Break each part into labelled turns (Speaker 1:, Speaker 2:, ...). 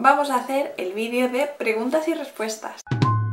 Speaker 1: vamos a hacer el vídeo de preguntas y respuestas.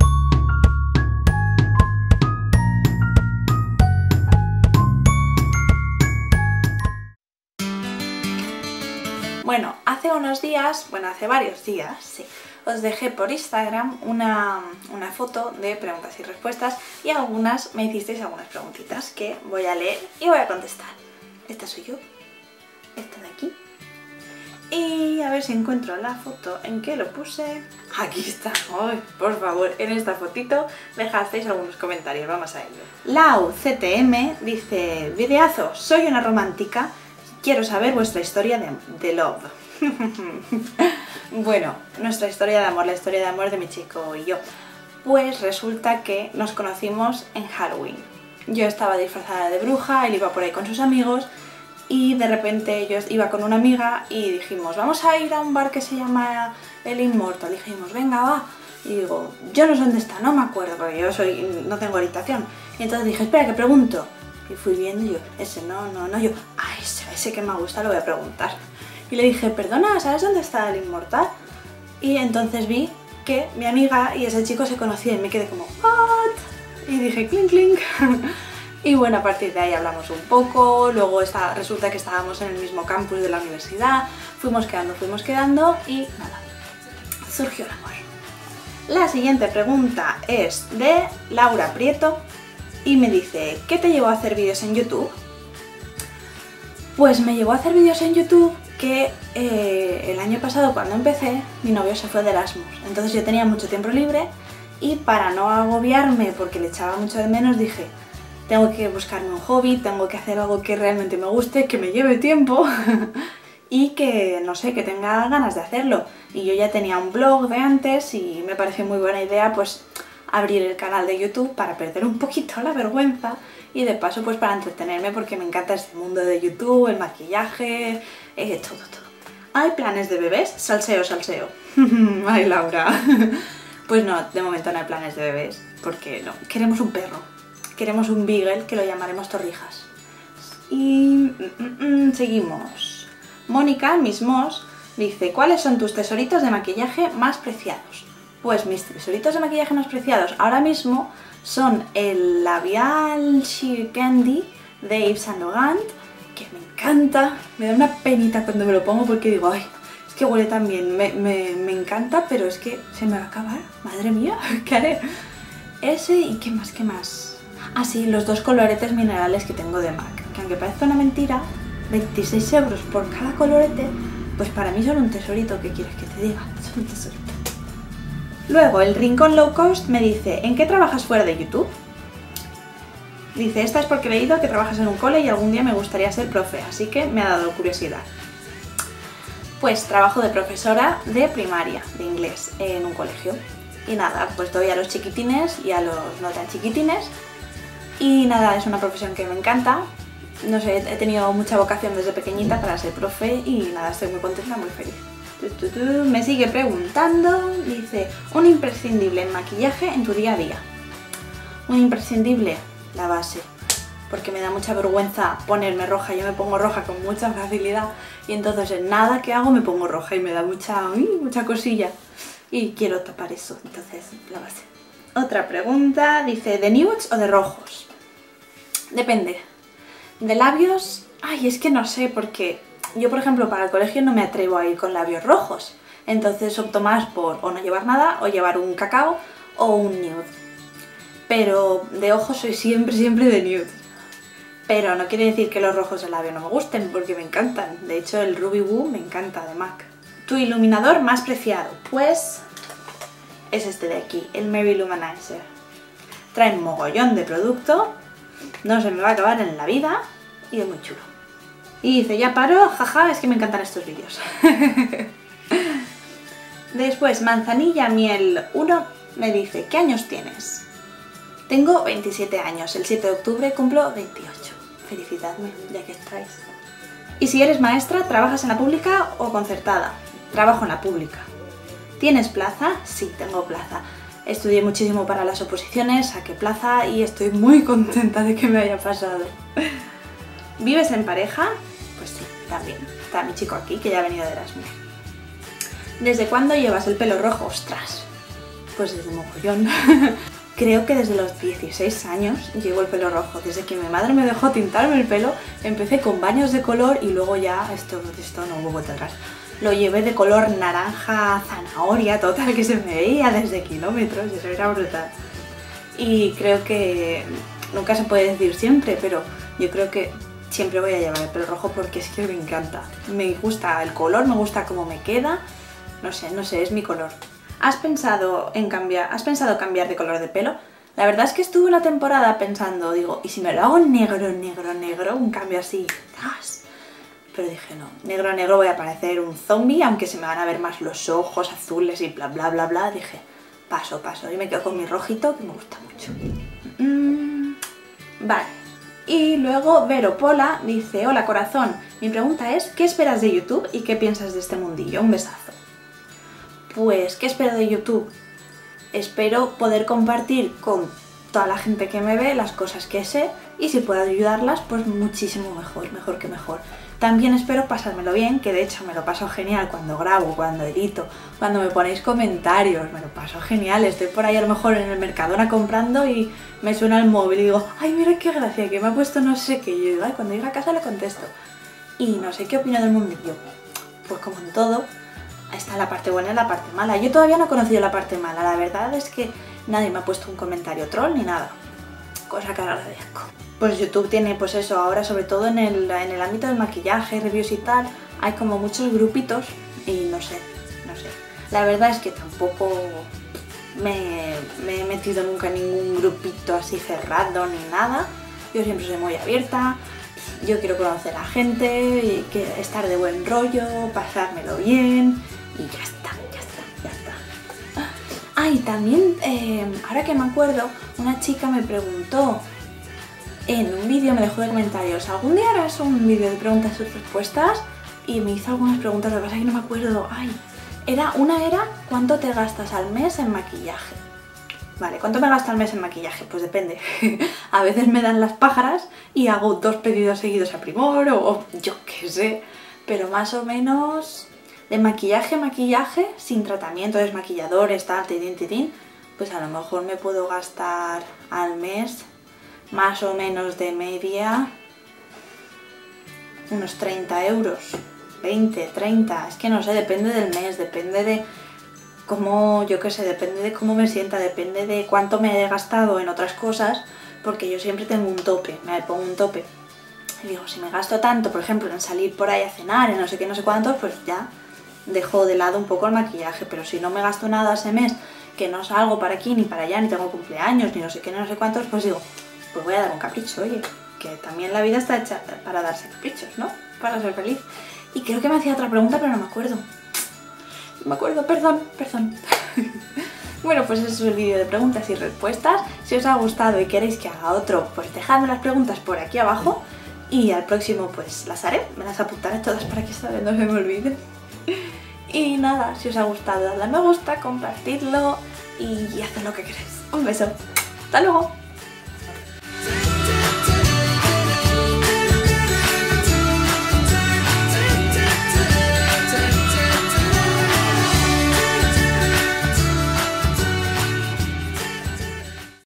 Speaker 1: Bueno, hace unos días, hace varios días, sí, os dejé por Instagram una foto de preguntas y respuestas y algunas me hicisteis algunas preguntitas que voy a leer y voy a contestar. Esta soy yo, esta de aquí. Y a ver si encuentro la foto en que lo puse. Aquí está. Ay, por favor, en esta fotito dejasteis algunos comentarios, vamos a ello. Lau CTM dice: videazo, soy una romántica, quiero saber vuestra historia de love. Bueno, nuestra historia de amor, la historia de amor de mi chico y yo. Pues resulta que nos conocimos en Halloween. Yo estaba disfrazada de bruja, él iba por ahí con sus amigos. Y de repente yo iba con una amiga y dijimos, vamos a ir a un bar que se llama El Immortal. Dijimos, venga, va. Y digo, yo no sé dónde está, no me acuerdo, porque yo no tengo orientación. Y entonces dije, espera, que pregunto. Y fui viendo y yo, ese no, yo, ese que me gusta lo voy a preguntar. Y le dije, perdona, ¿sabes dónde está El Immortal? Y entonces vi que mi amiga y ese chico se conocían y me quedé como, ¿what? Y dije, clink, clink. Y bueno, a partir de ahí hablamos un poco, luego resulta que estábamos en el mismo campus de la universidad, fuimos quedando y nada, surgió el amor. La siguiente pregunta es de Laura Prieto y me dice, ¿qué te llevó a hacer vídeos en YouTube? Pues me llevó a hacer vídeos en YouTube que el año pasado cuando empecé, mi novio se fue de Erasmus, entonces yo tenía mucho tiempo libre y para no agobiarme porque le echaba mucho de menos dije, tengo que buscarme un hobby, tengo que hacer algo que realmente me guste, que me lleve tiempo y que, no sé, que tenga ganas de hacerlo. Y yo ya tenía un blog de antes y me pareció muy buena idea pues abrir el canal de YouTube para perder un poquito la vergüenza y de paso pues para entretenerme porque me encanta este mundo de YouTube, el maquillaje, todo. ¿Hay planes de bebés? Salseo. Ay, Laura. Pues no, de momento no hay planes de bebés porque no, queremos un perro. Queremos un beagle que lo llamaremos Torrijas. Y seguimos. Mónica Mismos dice, ¿cuáles son tus tesoritos de maquillaje más preciados? Pues mis tesoritos de maquillaje más preciados ahora mismo son el labial Sheer Candy de Yves Saint Laurent, que me encanta, me da una penita cuando me lo pongo porque digo, ay, es que huele tan bien, me encanta, pero es que se me va a acabar, madre mía, ¿qué haré? Ese y ¿qué más? Ah, sí, los dos coloretes minerales que tengo de MAC, que aunque parezca una mentira, 26 euros por cada colorete, pues para mí son un tesorito, ¿qué quieres que te diga? Son un tesorito. Luego, el Rincón Low Cost me dice, ¿en qué trabajas fuera de YouTube? Dice, esta es porque he leído que trabajas en un cole y algún día me gustaría ser profe, así que me ha dado curiosidad. Pues trabajo de profesora de primaria, de inglés, en un colegio. Y nada, pues doy a los chiquitines y a los no tan chiquitines. Y nada, es una profesión que me encanta, no sé, he tenido mucha vocación desde pequeñita para ser profe y nada, estoy muy contenta, muy feliz. Me sigue preguntando, dice, un imprescindible en maquillaje en tu día a día. Un imprescindible, la base, porque me da mucha vergüenza ponerme roja, yo me pongo roja con mucha facilidad y entonces en nada que hago me pongo roja y me da mucha cosilla y quiero tapar eso, entonces la base. Otra pregunta, dice, ¿de nudes o de rojos? Depende. De labios, ay, es que no sé, porque yo, por ejemplo, para el colegio no me atrevo a ir con labios rojos. Entonces opto más por o no llevar nada, o llevar un cacao o un nude. Pero de ojos soy siempre de nude. Pero no quiere decir que los rojos de labio no me gusten, porque me encantan. De hecho, el Ruby Woo me encanta de MAC. ¿Tu iluminador más preciado? Pues es este de aquí, el Mary Luminizer. Trae un mogollón de producto, no se me va a acabar en la vida y es muy chulo. Y dice, ya paro, jaja, es que me encantan estos vídeos. Después, Manzanilla Miel 1 me dice, ¿qué años tienes? Tengo 27 años, el 7 de octubre cumplo 28. Felicidadme, ya que estáis. Y si eres maestra, ¿trabajas en la pública o concertada? Trabajo en la pública. ¿Tienes plaza? Sí, tengo plaza. Estudié muchísimo para las oposiciones, saqué plaza y estoy muy contenta de que me haya pasado. ¿Vives en pareja? Pues sí, también. Está mi chico aquí, que ya ha venido de Erasmus. ¿Desde cuándo llevas el pelo rojo? ¡Ostras! Pues desde mogollón. Creo que desde los 16 años llevo el pelo rojo. Desde que mi madre me dejó tintarme el pelo, empecé con baños de color y luego ya, esto no hubo vuelta atrás. Lo llevé de color naranja, zanahoria, total, que se me veía desde kilómetros, eso era brutal. Y creo que nunca se puede decir siempre, pero yo creo que siempre voy a llevar el pelo rojo porque es que me encanta. Me gusta el color, me gusta cómo me queda, no sé, es mi color. ¿Has pensado cambiar de color de pelo? La verdad es que estuve una temporada pensando, digo, ¿y si me lo hago negro, un cambio así? ¡Tas! Pero dije, no, negro voy a parecer un zombie, aunque se me van a ver más los ojos azules y bla bla bla bla. Dije, paso, y me quedo con mi rojito que me gusta mucho. Vale. Y luego Vero Pola dice, hola corazón, mi pregunta es, ¿qué esperas de YouTube y qué piensas de este mundillo? Un besazo. Pues, ¿qué espero de YouTube? Espero poder compartir con toda la gente que me ve las cosas que sé y si puedo ayudarlas, pues muchísimo mejor que mejor. También espero pasármelo bien, que de hecho me lo paso genial cuando grabo, cuando edito, cuando me ponéis comentarios, me lo paso genial. Estoy por ahí a lo mejor en el Mercadona comprando y me suena el móvil y digo, ay mira qué gracia, que me ha puesto no sé qué, y yo digo, ay, cuando llegue a casa le contesto. Y no sé qué opino del mundillo. Pues como en todo, está la parte buena y la parte mala. Yo todavía no he conocido la parte mala, la verdad es que nadie me ha puesto un comentario troll ni nada, cosa que agradezco. Pues YouTube tiene pues eso, ahora sobre todo en el ámbito del maquillaje, reviews y tal, hay como muchos grupitos y no sé. La verdad es que tampoco me he metido nunca en ningún grupito así cerrado ni nada. Yo siempre soy muy abierta, yo quiero conocer a gente, y estar de buen rollo, pasármelo bien y ya está. Ah, y también, ahora que me acuerdo, una chica me preguntó en un vídeo, me dejó de comentarios, ¿algún día harás un vídeo de preguntas y respuestas? Y me hizo algunas preguntas, lo que pasa es que no me acuerdo. Ay, una era ¿cuánto te gastas al mes en maquillaje? Vale, ¿cuánto me gasto al mes en maquillaje? Pues depende. A veces me dan las pájaras y hago 2 pedidos seguidos a Primor o yo qué sé. Pero más o menos de maquillaje, sin tratamiento, desmaquilladores, tal, titín, pues a lo mejor me puedo gastar al mes más o menos de media unos 30 euros, 20, 30, es que no sé, depende del mes, depende de cómo, yo qué sé, depende de cómo me sienta, depende de cuánto me he gastado en otras cosas, porque yo siempre tengo un tope, me pongo un tope. Y digo, si me gasto tanto, por ejemplo, en salir por ahí a cenar, en no sé qué, no sé cuántos, pues ya dejo de lado un poco el maquillaje, pero si no me gasto nada ese mes, que no salgo para aquí, ni para allá, ni tengo cumpleaños, ni no sé qué, no sé cuántos, pues digo, pues voy a dar un capricho, oye, que también la vida está hecha para darse caprichos, ¿no? Para ser feliz. Y creo que me hacía otra pregunta, pero no me acuerdo. No me acuerdo, perdón. Bueno, pues ese es el vídeo de preguntas y respuestas. Si os ha gustado y queréis que haga otro, pues dejadme las preguntas por aquí abajo. Y al próximo pues las haré, me las apuntaré todas para que esta vez no se me olviden. Y nada, si os ha gustado, dadle a me gusta, compartidlo y haced lo que queráis. Un beso. ¡Hasta luego!